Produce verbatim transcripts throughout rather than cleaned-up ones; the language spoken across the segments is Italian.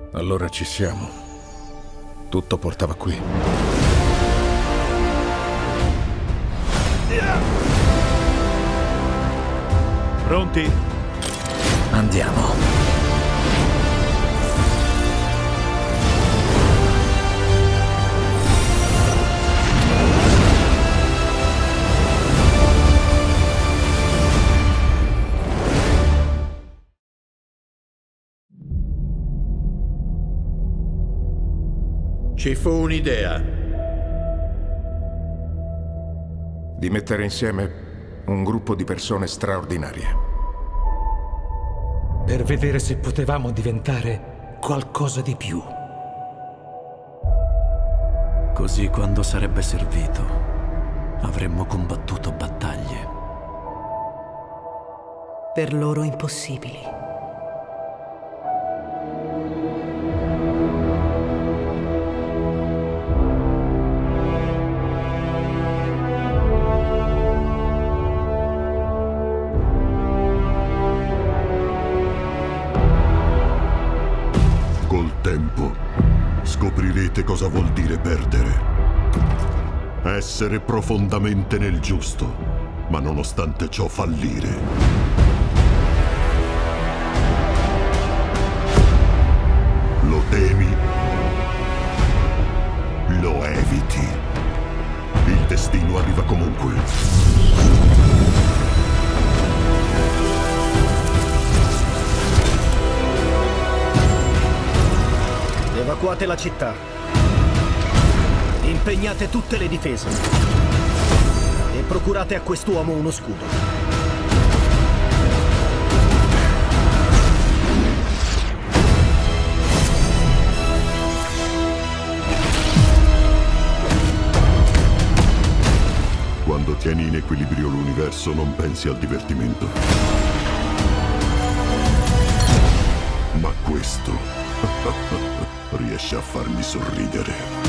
Allora ci siamo. Tutto portava qui. Pronti? Andiamo. Ci fu un'idea. Di mettere insieme un gruppo di persone straordinarie. Per vedere se potevamo diventare qualcosa di più. Così quando sarebbe servito, avremmo combattuto battaglie. Per loro impossibili. Col tempo scoprirete cosa vuol dire perdere. Essere profondamente nel giusto, ma nonostante ciò fallire. Lo temi, lo eviti. Il destino arriva comunque. Evacuate la città. Impegnate tutte le difese. E procurate a quest'uomo uno scudo. Quando tieni in equilibrio l'universo, non pensi al divertimento. Ma questo riesce a farmi sorridere.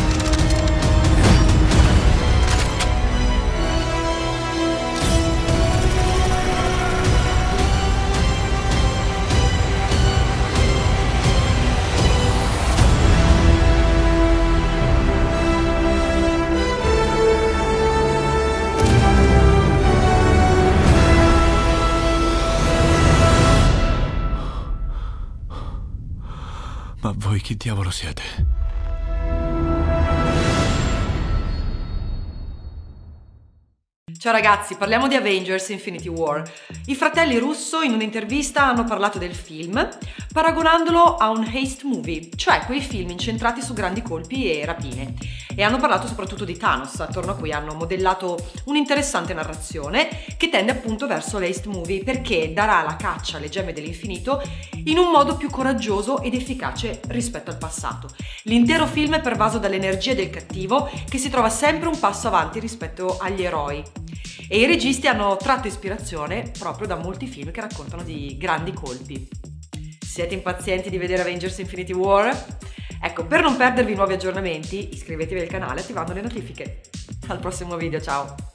Ma voi chi diavolo siete? Ciao ragazzi, parliamo di Avengers Infinity War. I fratelli Russo in un'intervista hanno parlato del film paragonandolo a un heist movie, cioè quei film incentrati su grandi colpi e rapine. E hanno parlato soprattutto di Thanos, attorno a cui hanno modellato un'interessante narrazione che tende appunto verso l'heist movie perché darà la caccia alle gemme dell'infinito in un modo più coraggioso ed efficace rispetto al passato. L'intero film è pervaso dall'energia del cattivo che si trova sempre un passo avanti rispetto agli eroi. E i registi hanno tratto ispirazione proprio da molti film che raccontano di grandi colpi. Siete impazienti di vedere Avengers Infinity War? Ecco, per non perdervi nuovi aggiornamenti, iscrivetevi al canale attivando le notifiche. Al prossimo video, ciao!